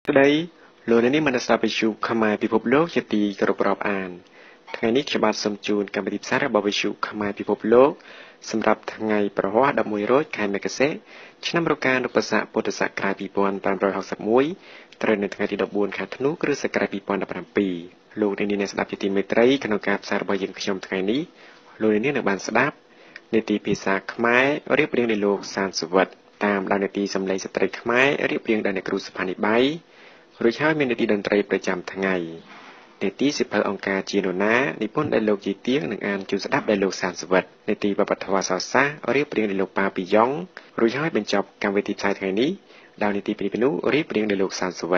Today, Loreni Manasabishu Kamai People Lok Yeti Goroprop An. Tangani Chabat Some June Kamadipsara Babishu Kamai People Lok, some rap Tangai Prawa, the Muiro, Kaimekase, Chinamrokan, Pasa, Potasa Krabi Pon, Pambro House of Mui, Trenatati of Bone Catanu, Crus a Krabi Pon of Prampi, Loreni's Deputy Metray, Kanokap Sarbayan Kisham Tangani, Loreni Bansadap, Neti Pisa Kamai, or Ripping the Lok Sans of what. តាមដាននីតិសម្លេងស្ត្រីខ្មែររៀបរៀងដោយអ្នកគ្រូសុផានីបៃរួចហើយមាននីតិតន្ត្រីប្រចាំថ្ងៃនីតិសិភៅអង្គការជានរណានិពន្ធដោយលោកជីទៀងនិងអានជូនស្ដាប់ដោយលោកសានសវិតនីតិវប្បធម៌សាសនារៀបរៀងដោយលោកប៉ាពីយ៉ងរួចហើយបញ្ចប់កម្មវិធីផ្សាយថ្ងៃនេះដោយនីតិពីពីនោះរៀបរៀងដោយលោកសានសវិត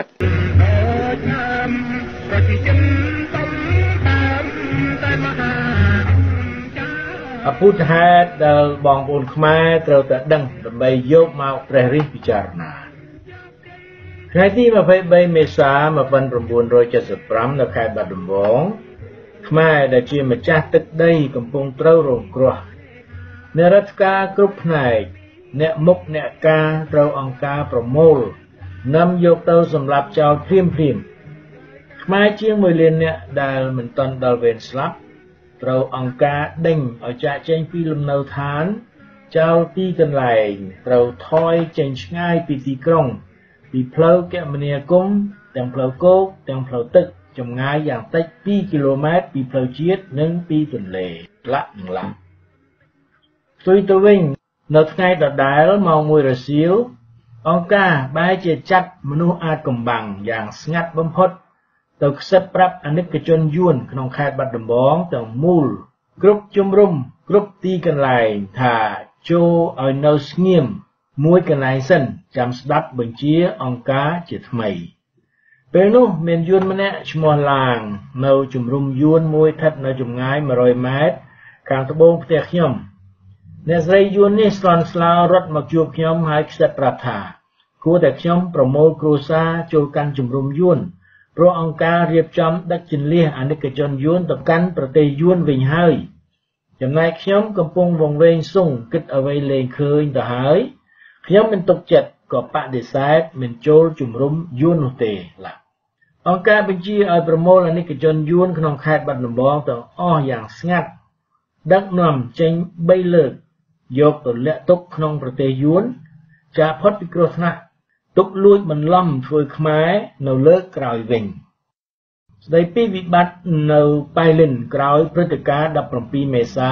ពុទ្ធហេតុដែលបងប្អូនខ្មែរត្រូវតែដឹងដើម្បីយកមកព្រះរិះពិចារណាថ្ងៃទី23មេសា1975នៅខេត្តបាត់ដំបងខ្មែរដែលជាម្ចាស់ទឹកដីកំពុងត្រូវរងគ្រោះអ្នករដ្ឋការគ្រប់ផ្នែកអ្នកមុខអ្នកការត្រូវអង្គការប្រមូលនាំយកទៅសម្លាប់ចោលភ្លាមខ្មែរជាង1លានអ្នកដែលមិនទាន់ដល់វេនស្លាប់ ត្រូវអង្គការដេញឲ្យចាក់ចេញពីលំនៅឋានចោលទីកន្លែងត្រូវថយចេញឆ្ងាយពីទីក្រុងពីផ្លូវគមនាគមន៍ទាំងផ្លូវគោកទាំងផ្លូវទឹកចម្ងាយយ៉ាងតិច2គីឡូម៉ែត្រពីផ្លូវជាតិនិងពីទន្លេឡាក់និងឡាក់ផ្ទុយទៅវិញនៅថ្ងៃដដែលម៉ោង 1 រសៀលអង្គការបែរជាចាត់មនុស្សអាចកំបាំងយ៉ាងស្ងាត់បំផុត ទៅខ្សឹបប្រាប់អនិកជនយួនក្នុងខេត្តបាត់ដំបងទាំងមូលគ្រប់ជំរុំគ្រប់ទីកន្លែងថាចូលឲ្យនៅស្ងៀមមួយកន្លែងសិនចាំស្ដាប់បញ្ជាអង្គការជាថ្មីពេលនោះមានយួនម្នាក់ឈ្មោះឡាងនៅជំរុំយួនមួយស្ថិតនៅចម្ងាយ 100 ម៉ែត្រខាងត្បូងផ្ទះខ្ញុំអ្នកស្រីយួននេះស្លន់ស្លោរត់មកជួបខ្ញុំហើយខ្សឹបប្រាប់ថាគួរតែខ្ញុំប្រមូលគ្រួសារចូលកាន់ជំរុំយួន ព្រោះអង្គការរៀបចំដឹកជន្លៀសអនិកជនយួនទៅកាន់ប្រទេសយួនវិញហើយចំណែកខ្ញុំកំពុងវង្វេងសុងគិតអ្វីលែងឃើញទៅហើយខ្ញុំមិនទុកចិត្តក៏បដិសេធមិនចូលជំរុំយួននោះទេឡាអង្គការបញ្ជាឲ្យប្រមូលអនិកជនយួនក្នុងខេត្តបាត់ដំបងទាំងអស់យ៉ាងស្ងាត់ដឹកនាំចេញ3លើកយកទៅលាក់ទុកក្នុងប្រទេសយួនចាផុតពីគ្រោះថ្នាក់ ទុកលួចបន្លំធ្វើខ្មែរនៅលើកក្រោយវិញស្ដីពីវិបត្តិនៅប៉ៃលិនក្រោយព្រឹត្តិការណ៍17មេសា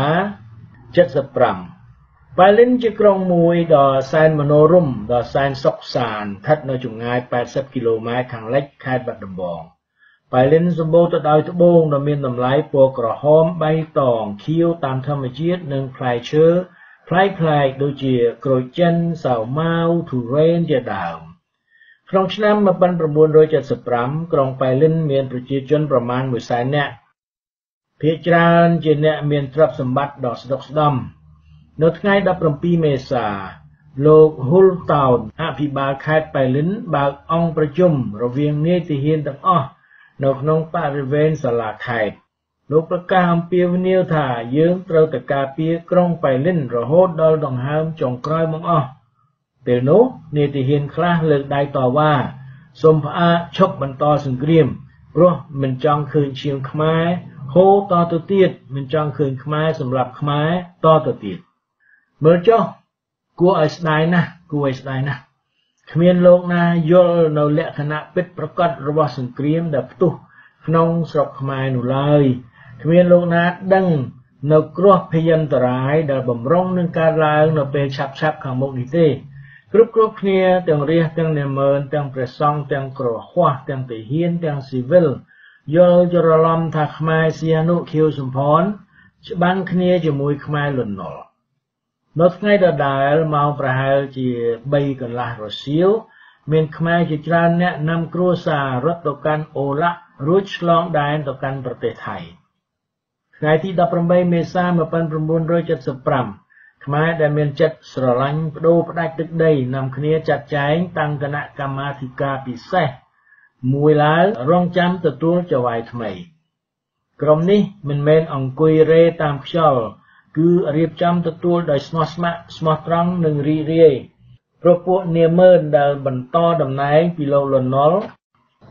75ប៉ៃលិនជាក្រុងមួយដ៏សែនមនោរម្យដ៏សែនសុខសាន្តស្ថិតនៅចម្ងាយ80គីឡូម៉ែត្រខាងលិចខេត្តបាត់ដំបងប៉ៃលិនសម្បូរទៅដោយត្បូងដ៏មានតម្លៃពណ៌ក្រហមបៃតងខៀវតាមធម្មជាតិនិងផ្លែឈើផ្លែៗដូចជាក្រូចចិនសាវម៉ាវទុរេនជាដើម ក្នុងឆ្នាំ 1975 ក្រុងប៉ៃលិនមានប្រជាជនប្រមាណ 100,000 នាក់ភាគច្រើនជាអ្នកមានទ្រព្យសម្បត្តិដ៏ស្ដុកស្ដំនៅថ្ងៃ 17 មេសា លោកហ៊ុលតោនអភិបាលខេត្តប៉ៃលិនបើកអង្គប្រជុំរវាងនាយទាហានទាំងអស់នៅក្នុងបរិវេណសាលាខេត្តលោកប្រកាសអំពាវនាវថាយើងត្រូវតែការពារក្រុងប៉ៃលិនរហូតដល់ដង្ហើមចុងក្រោយមកអស់ ពេលនោះនាយទាហានខ្លះលើកដៃតវ៉ាសូមផ្អាកឈប់បន្តសង្គ្រាមព្រោះមិនចង់ឃើញឈាមខ្មែរហូរតទៅទៀតមិនចង់ឃើញខ្មែរសម្រាប់ខ្មែរតទៅទៀតមើលចុះគួរឲ្យស្ដាយណាស់គ្មានលោកណាយល់នៅលក្ខណៈពិតប្រាកដរបស់សង្គ្រាមដែលផ្ទុះក្នុងស្រុកខ្មែរនោះឡើយគ្មានលោកណាដឹងនៅគ្រោះភយន្តរាយដែលបំរុងនឹងកើតឡើងនៅពេលឆាប់ៗខាងមុខនេះទេ គ្រប់គ្នាទាំងរាជទាំងនាម៉ឺនទាំងព្រះសង្ឃទាំងក្រហមទាំងទាហានទាំងស៊ីវិលយល់ច្រឡំថាខ្មែរសៀនុ ខៀវសំផនច្បាំងគ្នាជាមួយខ្មែរលន់នល់នៅថ្ងៃដដែលម៉ោងប្រហែលជា 3 កន្លះរសៀលមានខ្មែរជាច្រើនអ្នកនាំគ្រួសាររត់ទៅកាន់អូឡាក់រួចឆ្លងដែនទៅកាន់ប្រទេសថៃថ្ងៃទី 18 មេសា 1975 ខ្មែរដែលមានចិត្តស្រឡាញ់បដូរផ្ដាច់ទឹកដីនាំគ្នាចាត់ចែងតាំងគណៈកម្មាធិការពិសេសមួយឡើងរងចាំទទួលចៅហ្វាយថ្មីក្រុមនេះមិនមែនអង្គុយរេតាមខ្យល់គឺរៀបចំទទួលដោយស្មោះស្ម័គ្រស្មោះត្រង់និងរីករាយព្រោះពួកនាម៉ឺនដែលបន្តតំណែងពីលោកលន់នល់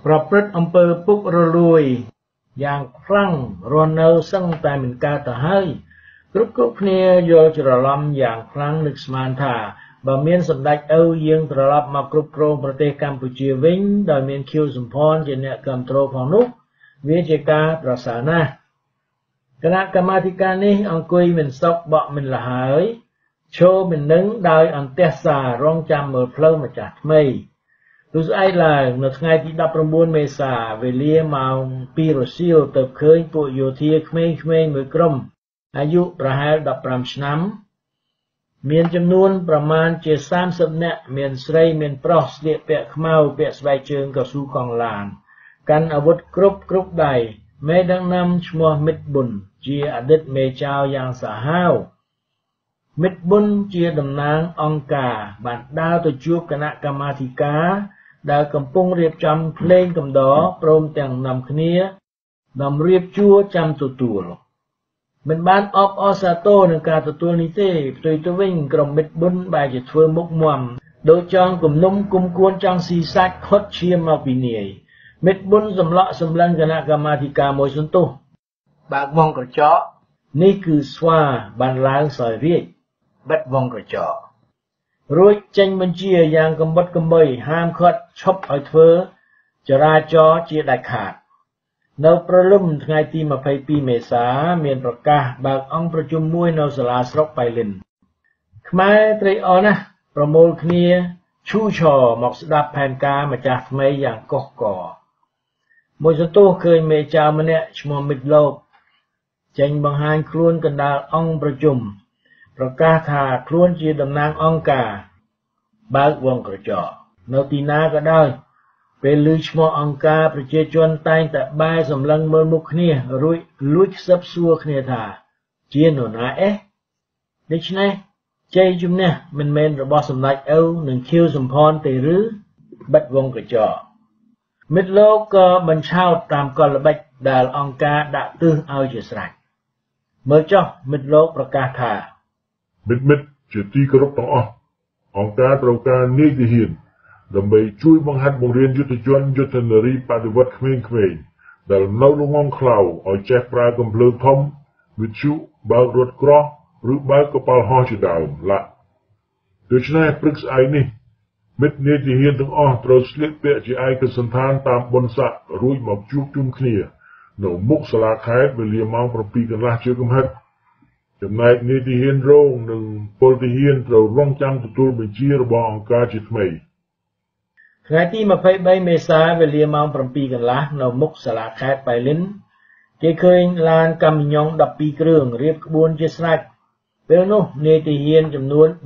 ប្រព្រឹត្តអំពើពុករលួយយ៉ាងខ្លាំងរស់នៅសឹងតែមិនកើតទៅហើយគ្រប់គ្នាយល់ច្រឡំយ៉ាងខ្លាំងនឹកស្មានថាបើមានសម្ដេចឪយើងត្រឡប់មកគ្រប់គ្រងប្រទេសកម្ពុជាវិញដោយមានខៀវសំផនជាអ្នកគាំទ្រផងនោះវាជាការប្រសើរណាស់គណៈកម្មាធិការនេះអង្គុយមិនសុខបក់មិនលហើយឈរមិននឹងដោយអន្ទះសាររងចាំមើលផ្លូវម្ចាស់ថ្មីទោះស្អែកឡើងនៅថ្ងៃទី19មេសាវេលាម៉ោង2រសៀលទៅឃើញពួកយោធាក្មេងៗមួយក្រុមអាយុប្រហែល15ឆ្នាំមានចំនួនប្រមាណជា30នាក់មានស្រីមានប្រុសស្លៀកពាក់ខ្មៅពាក់ស្បែកជើងកស៊ូកង់ឡានកាន់អាវុធគ្រប់ដៃមេដឹកនាំឈ្មោះមិត្តប៊ុនជាអតីតមេចៅយ៉ាងសាហាវមិត្តប៊ុនជាតំណាងអង្គការបានដើរទៅជួបគណៈកម្មាធិការដែលកំពុងរៀបចំភ្លេងកំដរព្រមទាំងនាំគ្នាដំរៀបជួរចាំទទួលមិនបានអបអរសាទរនឹងការទទួលនេះទេផ្ទុយទៅវិញក្រុមមិត្តប៊ុនបែរជាធ្វើមុខមាំដូចចង់គំនុំគុំគួនចង់ស៊ីសាច់ខុតឈាមមកពីនាយមិត្តប៊ុនសម្លក់សម្លឹងគណៈកម្មាធិការមួយសន្ទុះបើកវងក្រចកនេះគឺស្វាបានឡើងសោយរាជបិទវងក្រចករួចចេញបញ្ជាយ៉ាងកំបុតកំបីហាមឃាត់ឈប់ឲ្យធ្វើចរាចរណ៍ជាដាច់ខាតនៅព្រលឹមថ្ងៃទី22មេសាមានប្រកាសបើកអង្គប្រជុំមួយនៅសាលាស្រុកប៉ៃលិនខ្មែរត្រេកអរណាស់ប្រមូលគ្នាឈូឆរមកស្ដាប់ផែនការម្ចាស់ថ្មីយ៉ាងកុះករមួយសន្ទុះឃើញមេចៅម្នាក់ឈ្មោះមិត្តលោកចេញបង្ហាញខ្លួនកណ្ដាលអង្គប្រជុំប្រកាសថាខ្លួនជាតំណាងអង្គការបើកវងក្រចកនៅទីណាក៏ដោយពេលឮឈ្មោះអង្គការប្រជាជនតែងតែបែរសម្លឹងមើលមុខគ្នារួចលួចខ្សឹបសួរគ្នាថាជានរណាអេដូច្នេះជ័យជំនះមិនមែនរបស់សម្ដេចឪនិងខៀវសំផនទេឬបិទវងក្រចកមិត្តលោកក៏បញ្ឆោតតាមកលល្បិចដែលអង្គការដាក់ទិសឲ្យជាស្រេចមើលចុះមិត្តលោកប្រកាសថាមិត្តជាទីគោរពទាំងអស់អង្គការត្រូវការនាយទាហានដើម្បីជួយបង្ហាត់បង្រៀនយុទ្ធជនយុទ្ធនារីបដិវត្តក្មេងៗដែលនៅល្ងងខ្លៅឲ្យចេះប្រើកំភ្លើងធំវិទ្យុបើករថក្រោះឬបើកកប៉ាល់ហោះជាដើមឡាដូច្នេះព្រឹកស្អែកនេះមិត្តនាយទាហានទាំងអស់ត្រូវស្លៀកពាក់ជាឯកសណ្ឋានតាមបុណ្យស័ក្តិរួចមកជួបជុំគ្នានៅមុខសាលាខេត្តវេលាម៉ោង 7 កន្លះជាកំហិតចំណែកនាយទាហានរងនិងពលទាហានត្រូវរងចាំទទួលបញ្ជារបស់អង្គការជាថ្មីថ្ងៃទី23មេសាវេលាម៉ោង 7 កន្លះនៅមុខសាលាខេត្តប៉ៃលិនគេឃើញឡានកាមីយ៉ុង12គ្រឿងរៀបក្បួនជាស្រេចពេលនោះនាយទាហានចំនួន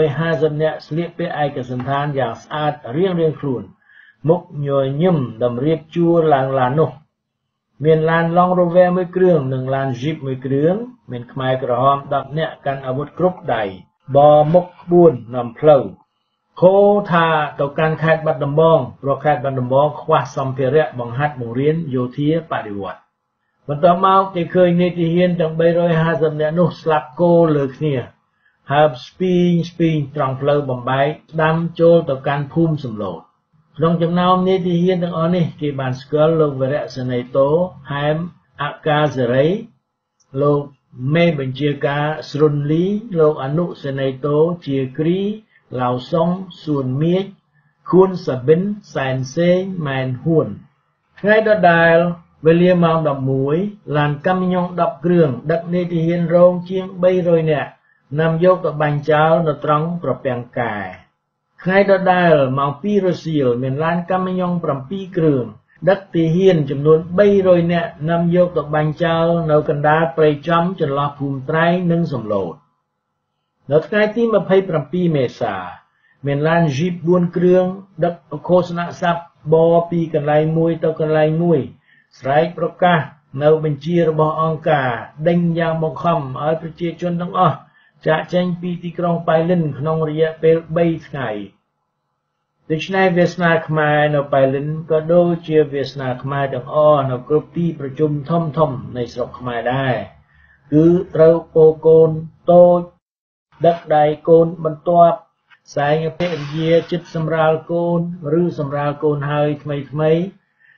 350នាក់ស្លៀកពាក់ឯកសណ្ឋានយ៉ាងស្អាតរៀងខ្លួនមុខញញឹមតម្រៀបជួរឡើងឡាននោះមានឡានឡុងរ៉ូវែមួយគ្រឿងនិងឡានជីបមួយគ្រឿងមានខ្មែរក្រហម10នាក់កាន់អាវុធគ្រប់ដៃបរមុខក្បួននាំផ្លូវហូថាទៅកាន់ខេត្តបាត់ដំបងព្រោះខេត្តបាត់ដំបងខ្វះសម្ភារៈបង្ហាត់បង្រៀនយោធាបដិវត្តបន្ទាប់មកគេឃើញនាយទាហានទាំង350នាក់នោះស្លាប់គោលើគ្នាហើបស្ពីងត្រង់ផ្លូវបំបែកស្ដាំចូលទៅកាន់ភូមិសំឡូតក្នុងចំណោមនាយទាហានទាំងអស់នេះគេបានស្គាល់លោកវរៈសេនីតូហែមអកាសេរីលោកមេបញ្ជាការស្រុនលីលោកអនុសេនីតូជាគ្រីឡៅសុងសួនមៀកខួនសាប៊ិនសែនសេងម៉ែនហួនថ្ងៃដដែលវេលាម៉ោង 11 ឡានកាមីយ៉ុង10គ្រឿងដឹកនាយទាហានរងជាង300នាក់នាំយកទៅបាញ់ចោលនៅត្រង់ប្រពាំងកែថ្ងៃដដែលម៉ោង 2 រសៀលមានឡានកាមីយ៉ុង7គ្រឿងដឹកទាហានចំនួន300នាក់នាំយកទៅបាញ់ចោលនៅកណ្ដាលព្រៃចំចន្លោះភូមិត្រែងនិងសំឡូតនៅថ្ងៃទី27មេសាមានឡានជីប4គ្រឿងដឹកឃោសនស័ព្ទបរពីកន្លែងមួយទៅកន្លែងមួយស្រែកប្រកាសនៅបញ្ជារបស់អង្គការដេញយ៉ាងបង្ខំឲ្យប្រជាជនទាំងអស់ចាកចេញពីទីក្រុងប៉ៃលិនក្នុងរយៈពេល3ថ្ងៃដូច្នេះវាសនាខ្មែរនៅប៉ៃលិនក៏ដូចជាវាសនាខ្មែរទាំងអស់នៅគ្រប់ទីប្រជុំធំនៃស្រុកខ្មែរដែរគឺត្រូវពោកូនតូចដឹកដៃកូនបន្ទាប់សែងភរិយាចិត្តសម្រាលកូនឬសម្រាលកូនហើយថ្មី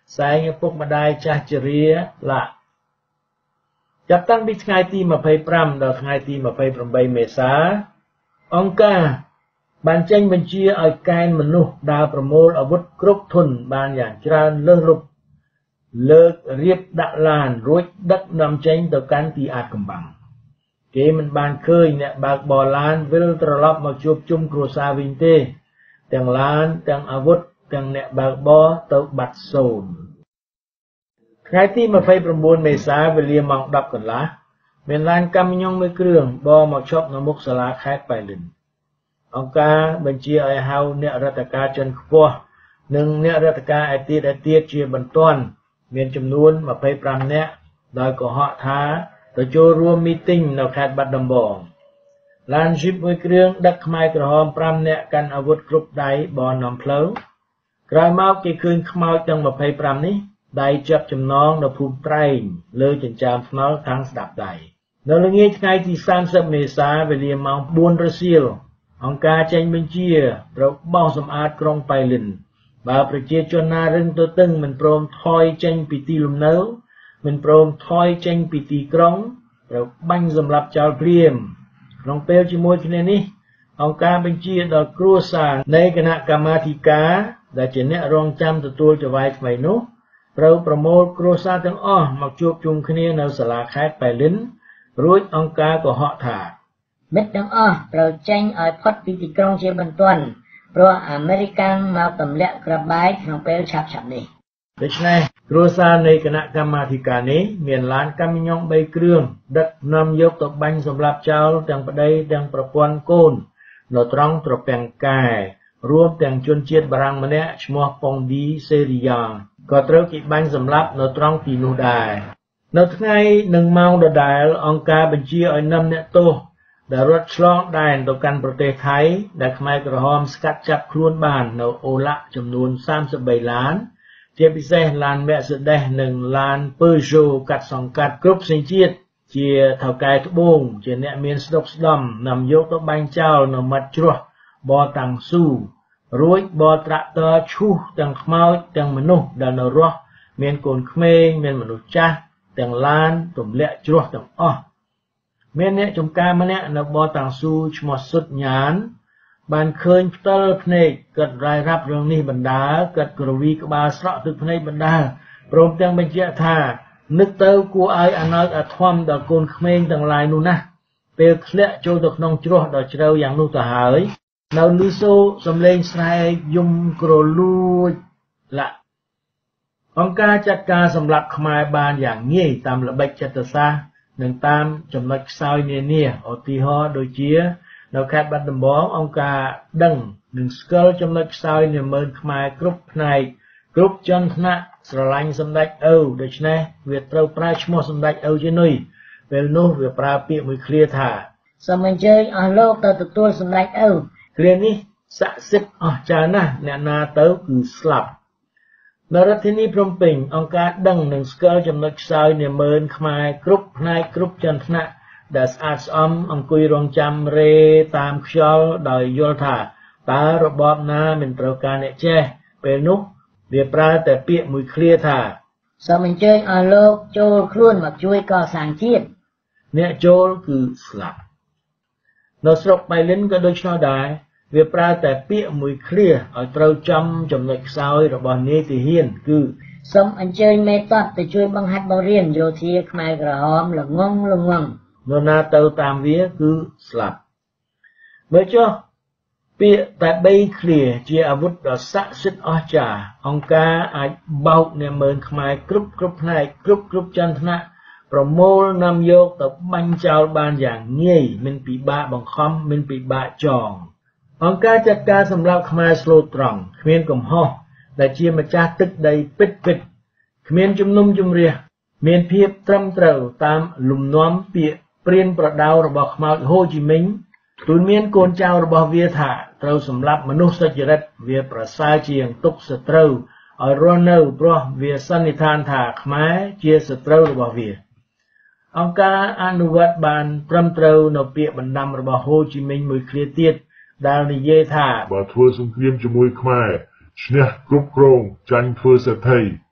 សែងឪពុកម្ដាយចាស់ជរាឡាចាប់តាំងពីថ្ងៃទី25ដល់ថ្ងៃទី28មេសាអង្គការបានចេញបញ្ជាឲ្យកេណ្ឌមនុស្សដើរប្រមូលអាវុធគ្រប់ធន់បានយ៉ាងច្រើនលើសលប់លើករៀបដាក់ឡានរួចដឹកនាំចេញទៅកាន់ទីអាថ៌កំបាំងគេមិនបានឃើញអ្នកបើកបរឡានវិលត្រឡប់មកជួបជុំគ្រួសារវិញទេទាំងឡានទាំងអាវុធទាំងអ្នកបើកបរទៅបាត់សូន្យថ្ងៃទី29មេសាវេលាម៉ោង 10 កន្លះមានឡានកាមីយ៉ុងមួយគ្រឿងបរមកឈប់នៅមុខសាលាខេត្តប៉ៃលិនអង្គការបញ្ជាឲ្យហៅអ្នករដ្ឋការជាន់ខ្ពស់និងអ្នករដ្ឋការឯទៀតជាបន្ទាន់មានចំនួន25នាក់ដោយកុហកថាទៅចូលរួមមីទីងនៅខេត្តបាត់ដំបងឡានជីបមួយគ្រឿងដឹកខ្មែរក្រហម5នាក់កាន់អាវុធគ្រប់ដៃបរនាំផ្លូវក្រោយមកគេឃើញខ្មោចទាំង25នេះដៃចាប់ចំណងនៅភូមិត្រែងលើចិញ្ចើមថ្នល់ខាងស្ដាប់ដៃនៅល្ងាចថ្ងៃទី30មេសាវេលាម៉ោង 4 រសៀលអង្គការចេញបញ្ជាត្រូវបោសសម្អាតក្រុងប៉ៃលិនបើប្រជាជនណារឹងទទឹងមិនព្រមថយចេញពីទីលំនៅមិនព្រមថយចេញពីទីក្រុងត្រូវបាញ់សម្លាប់ចោលភ្លាមក្នុងពេលជាមួយគ្នានេះអង្គការបញ្ជាដល់គ្រួសារនៃគណៈកម្មាធិការដែលជាអ្នករងចាំទទួលចវាយថ្មីនោះត្រូវប្រមូលគ្រួសារទាំងអស់មកជួបជុំគ្នានៅសាលាខេត្តប៉ៃលិនរួចអង្គការកុហកថាមិត្តទាំងអស់ត្រូវចេញឲ្យផុតពីទីក្រុងជាបន្ទាន់ព្រោះអាមេរិកាំងមកទម្លាក់ក្របបែកក្នុងពេលឆាប់នេះដូច្នេះគ្រួសារនៃគណៈកម្មាធិការនេះមានឡានកាមីយ៉ុង3គ្រឿងដឹកនាំយកទៅបាញ់សម្លាប់ចោលទាំងប្តីទាំងប្រពន្ធកូននៅត្រង់ត្រពាំងកែរួមទាំងជនជាតិបារាំងម្នាក់ឈ្មោះប៉ុងឌីសេរីយ៉ាងក៏ត្រូវគេបាញ់សម្លាប់នៅត្រង់ទីនោះដែរនៅថ្ងៃនិងម៉ោងដដែលអង្គការបញ្ជាឲ្យនាំអ្នកទោសដែលរត់ឆ្លងដែនទៅកាន់ប្រទេសថៃដែលខ្មែរក្រហមស្កាត់ចាប់ខ្លួនបាននៅអូឡាក់ចំនួន33ឡានជាពិសេសឡាន Mercedes និងឡាន Peugeot កាត់សង្កាត់គ្រប់ផ្សេងជាតិជាថៅកែត្បូងជាអ្នកមានស្ដុកស្ដំនាំយកទៅបាញ់ចោលនៅមាត់ជ្រោះបរតាំងស៊ូរួចបរត្រាក់ទ័រឈូសទាំងខ្មោចទាំងមនុស្សដែលនៅរស់មានកូនក្មេងមានមនុស្សចាស់ទាំងឡានទម្លាក់ជ្រោះទាំងអស់មានអ្នកចំការម្នាក់នៅបរតាំងស៊ូឈ្មោះសុតញានបានឃើញផ្ទាល់ភ្នែកគាត់រាយរាប់រឿងនេះបណ្ដាគាត់ក្រវីក្បាលស្រក់ទឹកភ្នែកបណ្ដាព្រមទាំងបញ្ជាក់ថានឹកទៅគួរឲ្យអាណោចអាធំដល់កូនក្មេងទាំងឡាយនោះណាស់ពេលធ្លាក់ចូលទៅក្នុងជ្រោះដ៏ជ្រៅយ៉ាងនោះទៅហើយនៅលឺសូសំឡេងស្រែកយំក្រលួចលាក់អង្គការចាត់ការសម្លាប់ខ្មែរបានយ៉ាងងាយតាមល្បិចចិត្តសាស្ត្រនិងតាមចំណុចខ្សោយនានាឧទាហរណ៍ដូចជានៅខេត្តបាត់ដំបងអង្គការដឹងនិងស្គាល់ចំណុចខ្សោយនាម៉ឺនខ្មែរគ្រប់ផ្នែកគ្រប់ជាន់ថ្នាក់ស្រឡាញ់សម្ដេចឪដូច្នេះវាត្រូវប្រើឈ្មោះសម្ដេចឪជានុយពេលនោះវាប្រើពាក្យមួយឃ្លាថាសូមអញ្ជើញអស់លោកទៅទទួលសម្ដេចឪឃ្លានេះស័ក្តិសិទ្ធិអស្ចារ្យណាស់អ្នកណាទៅគឺស្លាប់នៅរដ្ឋធានីភ្នំពេញអង្គការដឹងនិងស្គាល់ចំណុចខ្សោយនាម៉ឺនខ្មែរគ្រប់ផ្នែកគ្រប់ជាន់ថ្នាក់ដែលស្អាតស្អំអង្គុយរងចាំរេតាមខ្យល់ដោយយល់ថាតើរបបណាមិនត្រូវការអ្នកចេះពេលនោះវាប្រើតែពាក្យមួយឃ្លាថាសូមអញ្ជើញអស់លោកចូលខ្លួនមកជួយកសាងជាតិអ្នកចូលគឺស្លាប់នៅស្រុកប៉ៃលិនក៏ដូចនោះដែរវាប្រើតែពាក្យមួយឃ្លាឲ្យត្រូវចំចំណុចខ្សោយរបស់នាយទាហានគឺសូមអញ្ជើញមេតបទៅជួយបង្ហាត់បង្រៀនយោធាខ្មែរក្រហមល្ងងនរណាទៅតាមវាគឺស្លាប់មើលចុះពាក្យតែ3ឃ្លាជាអាវុធដ៏ស័ក្តិសិទ្ធិអស្ចារ្យអង្គការអាចបោកអ្នកមើលខ្មែរគ្រប់ផ្នែកគ្រប់ជាន់ថ្នាក់ប្រមូលនាំយកទៅបាញ់ចោលបានយ៉ាងងាយមិនពិបាកបង្ខំមិនពិបាកចងអង្គការចាត់ការសម្លាប់ខ្មែរស្លូតត្រង់គ្មានកំហុសដែលជាម្ចាស់ទឹកដីពិតគ្មានជំនុំជម្រះមានភាពត្រឹមត្រូវតាមលំនាំពាក្យព្រានប្រដៅរបស់ខ្មោចហូជីមិញទូលមានកូនចៅរបស់វាថាត្រូវសម្លាប់មនុស្សសុចរិតវាប្រសើរជាងទុកសត្រូវឲ្យរស់នៅព្រោះវាសន្និដ្ឋានថាខ្មែរជាសត្រូវរបស់វាអង្គការអនុវត្តបានត្រឹមត្រូវនៅពាក្យបណ្ដាំរបស់ហូជីមិញមួយឃ្លាទៀតដែលនិយាយថាបើធ្វើសង្គ្រាមជាមួយខ្មែរឈ្នះគ្រប់គ្រងចាញ់ធ្វើសេដ្ឋី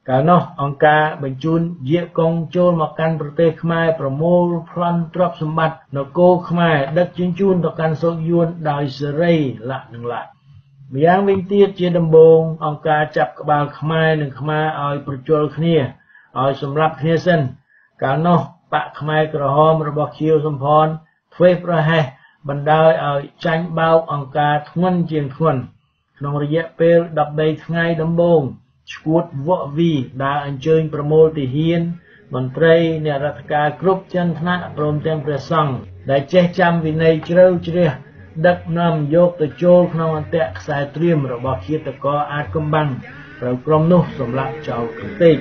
កាលនោះអង្គការបញ្ជូនយាកងចូលមកកាន់ប្រទេសខ្មែរប្រមូលប្លន់ទ្រព្យសម្បត្តិនគរខ្មែរដឹកជញ្ជូនទៅកាន់សូកយួនដោយសេរីលក្ខនឹងលក្ខម្យ៉ាងវិញទៀតជាដំបូងអង្គការចាប់ក្បាលខ្មែរនិងខ្មែរឲ្យប្រជល់គ្នាឲ្យសម្លាប់គ្នាសិនកាលនោះបកខ្មែរក្រហមរបស់ខៀវសំផនធ្វេសប្រហែសបណ្ដោយឲ្យចាញ់បោកអង្គការធ្ងន់ជាងធ្ងន់ក្នុងរយៈពេល13ថ្ងៃដំបូងឈួតវក់វីដើរអញ្ជើញប្រមូលទាហានមន្ត្រីអ្នករដ្ឋការគ្រប់ជាន់ថ្នាក់ព្រមទាំងព្រះសង្ឃដែលចេះចាំវិន័យជ្រៅជ្រះដឹកនាំយកទៅចូលក្នុងអន្តៈខ្សែត្រៀមរបស់ឃាតករអាចកំបាំងត្រូវក្រុមនោះសម្លាប់ចោលកន្ទេក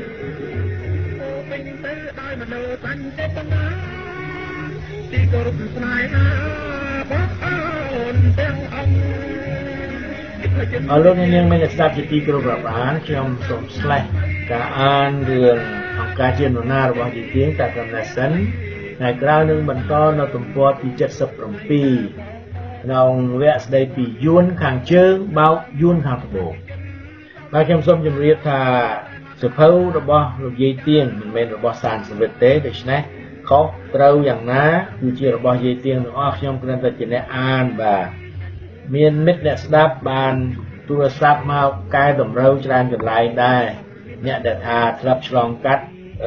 អរលោកអ្នកនាងមានស្ដាប់ជាទីគោរពរាប់អានខ្ញុំសូមស្លេះការអានរឿងអង្គការជានរណារបស់យេទៀងតែប៉ុណ្ណេះសិនថ្ងៃក្រោយនឹងបន្តនៅទំព័រទី77ក្នុងវគ្គស្ដីពីយួនខាងជើងបោកយួនខាងត្បូងបាទខ្ញុំសូមជម្រាបថាសភៅរបស់លោកយាយទៀងមិនមែនរបស់សានសវិតទេដូច្នេះខុសត្រូវយ៉ាងណាគឺជារបស់យាយទៀងទាំងអស់ខ្ញុំគ្រាន់តែជាអ្នកអានបាទមានមិត្តអ្នកស្ដាប់បានទូរស័ព្ទមកកែតម្រូវច្រើនកន្លែងដែរអ្នកដែលថាធ្លាប់ឆ្លងកាត់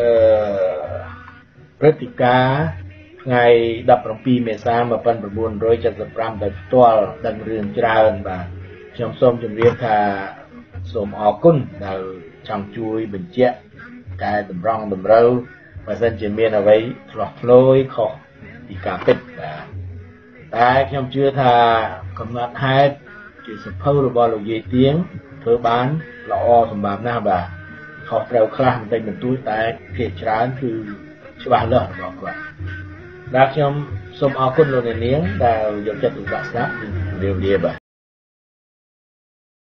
ព្រឹត្តិការណ៍ថ្ងៃ17មេសា1975ដោយផ្ទាល់ដឹងរឿងច្រើនបាទខ្ញុំសូមជម្រាបថាសូមអរគុណដែលចង់ជួយបញ្ជាក់កែតម្រង់តម្រូវបើសិនជាមានអ្វីឆ្លោះឆ្លួយខុសពីការពិតបាទតែខ្ញុំជឿថាកំណត់ហេតុជាសភៅរបស់លោកយាយទៀងធ្វើបានល្អសម្រាប់ណាស់បាទខុសត្រូវខ្លះបន្តិចបន្តួចតែភាគច្រើនគឺច្បាស់លាស់របស់គាត់បាទខ្ញុំសូមអរគុណលោកអ្នកនាងដែលយកចិត្តទុកដាក់ស្ដាប់និងជម្រាបលាបាទ